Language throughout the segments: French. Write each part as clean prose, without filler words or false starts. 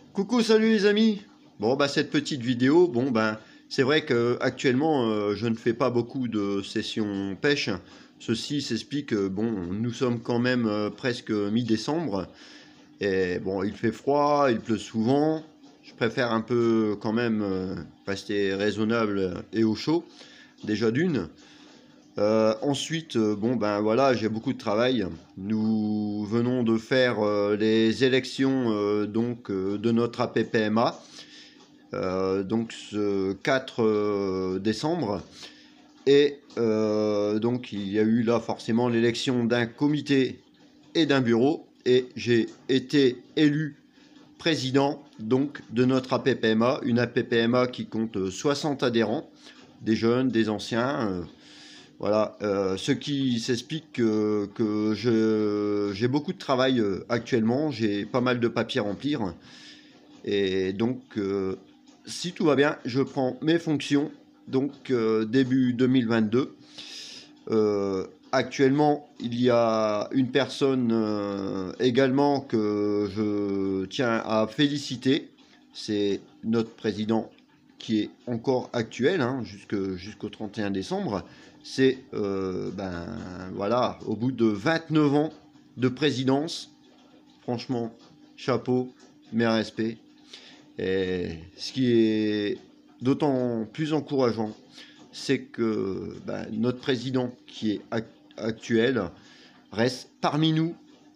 Coucou, salut les amis. Bon bah cette petite vidéo, c'est vrai que actuellement je ne fais pas beaucoup de sessions pêche. Ceci s'explique nous sommes quand même presque mi-décembre et bon il fait froid, il pleut souvent. Je préfère un peu quand même rester raisonnable et au chaud déjà d'une. Ensuite, voilà, j'ai beaucoup de travail. Nous venons de faire les élections de notre APPMA, donc ce 4 décembre. Et donc il y a eu là forcément l'élection d'un comité et d'un bureau. Et j'ai été élu président donc de notre APPMA, une APPMA qui compte 60 adhérents, des jeunes, des anciens. Voilà, ce qui s'explique que j'ai beaucoup de travail actuellement, j'ai pas mal de papiers à remplir. Et donc, si tout va bien, je prends mes fonctions, donc début 2022. Actuellement, il y a une personne également que je tiens à féliciter. C'est notre président qui est encore actuel jusqu'au 31 décembre. C'est voilà, au bout de 29 ans de présidence, franchement, chapeau, mes respects. Et ce qui est d'autant plus encourageant, c'est que notre président qui est actuel reste parmi nous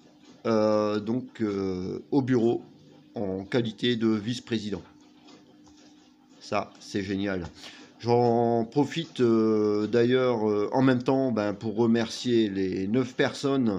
au bureau en qualité de vice-président. Ça, c'est génial. J'en profite d'ailleurs en même temps pour remercier les 9 personnes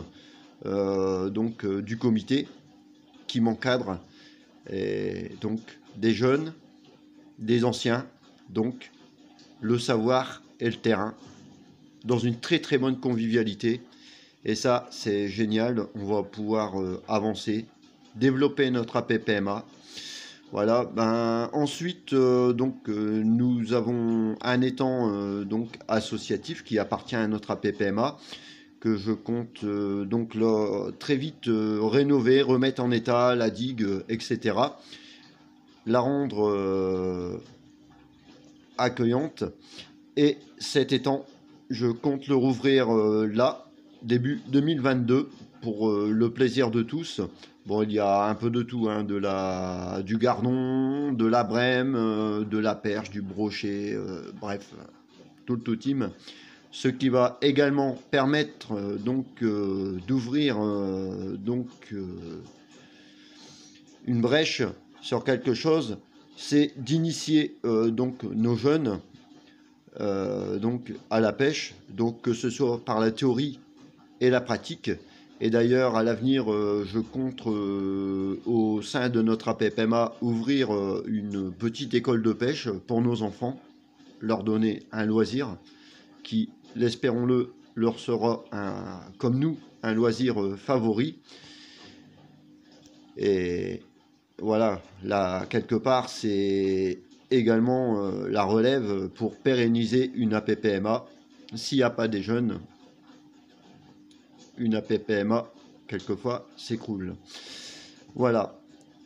du comité qui m'encadrent. Et donc des jeunes, des anciens, donc le savoir et le terrain, dans une très très bonne convivialité. Et ça, c'est génial. On va pouvoir avancer, développer notre APPMA. Voilà. Ensuite, nous avons un étang associatif qui appartient à notre APPMA que je compte là très vite rénover, remettre en état la digue, etc. La rendre accueillante. Et cet étang, je compte le rouvrir là, début 2022, pour le plaisir de tous. Bon, il y a un peu de tout, du gardon, de la brème, de la perche, du brochet, bref, tout le team. Ce qui va également permettre d'ouvrir une brèche sur quelque chose, c'est d'initier nos jeunes à la pêche, donc que ce soit par la théorie et la pratique. Et d'ailleurs, à l'avenir, je compte au sein de notre APPMA ouvrir une petite école de pêche pour nos enfants, leur donner un loisir qui, l'espérons-le, leur sera, comme nous, un loisir favori. Et voilà, là, quelque part, c'est également la relève pour pérenniser une APPMA. S'il n'y a pas des jeunes, une APPMA, quelquefois, s'écroule. Voilà.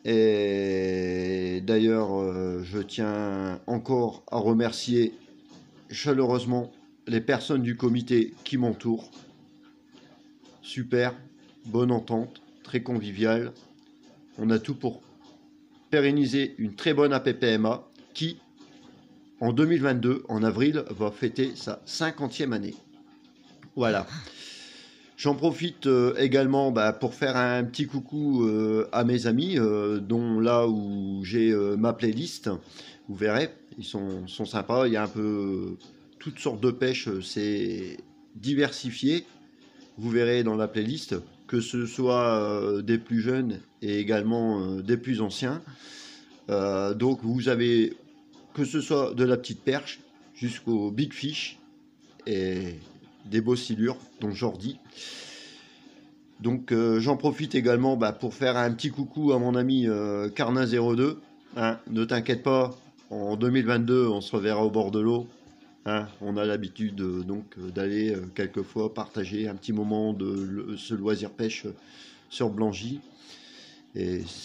Et d'ailleurs, je tiens encore à remercier chaleureusement les personnes du comité qui m'entourent. Super, bonne entente, très convivial. On a tout pour pérenniser une très bonne APPMA qui, en 2022, en avril, va fêter sa 50e année. Voilà. J'en profite également pour faire un petit coucou à mes amis, dont là où j'ai ma playlist. Vous verrez, ils sont sympas. Il y a un peu toutes sortes de pêches, c'est diversifié. Vous verrez dans la playlist, que ce soit des plus jeunes et également des plus anciens. Donc vous avez, que ce soit de la petite perche jusqu'au big fish et des beaux silures, dont Jordi. Donc j'en profite également pour faire un petit coucou à mon ami Carnin02. Ne t'inquiète pas, en 2022, on se reverra au bord de l'eau. On a l'habitude d'aller quelquefois partager un petit moment de ce loisir pêche sur Blangy. Et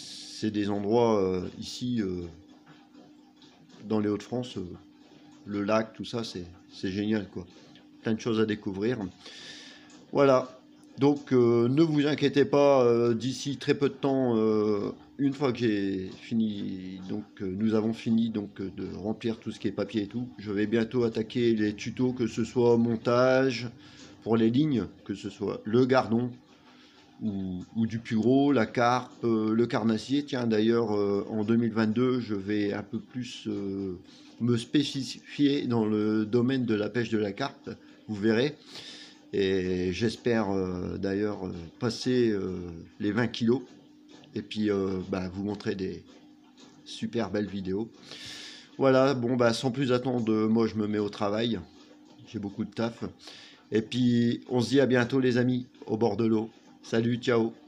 c'est des endroits ici dans les Hauts-de-France, le lac, tout ça, c'est génial, quoi. Plein de choses à découvrir. Voilà. Donc ne vous inquiétez pas, d'ici très peu de temps, une fois que j'ai fini, donc nous avons fini donc de remplir tout ce qui est papier et tout, je vais bientôt attaquer les tutos, que ce soit montage pour les lignes, que ce soit le gardon ou du plus gros, la carpe, le carnassier. Tiens, d'ailleurs, en 2022, je vais un peu plus me spécifier dans le domaine de la pêche de la carpe, vous verrez. Et j'espère d'ailleurs passer les 20 kilos et puis vous montrer des super belles vidéos. Voilà, bon sans plus attendre, moi je me mets au travail. J'ai beaucoup de taf. Et puis on se dit à bientôt les amis, au bord de l'eau. Salut, ciao.